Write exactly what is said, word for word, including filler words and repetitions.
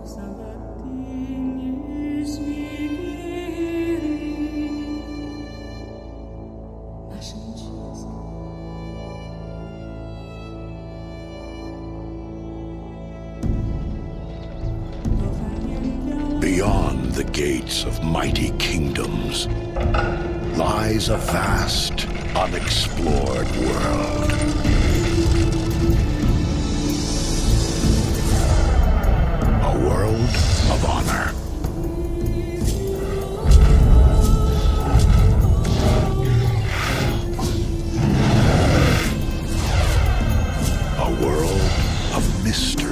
Beyond the gates of mighty kingdoms lies a vast, unexplored world. A world of honor. A world of mystery.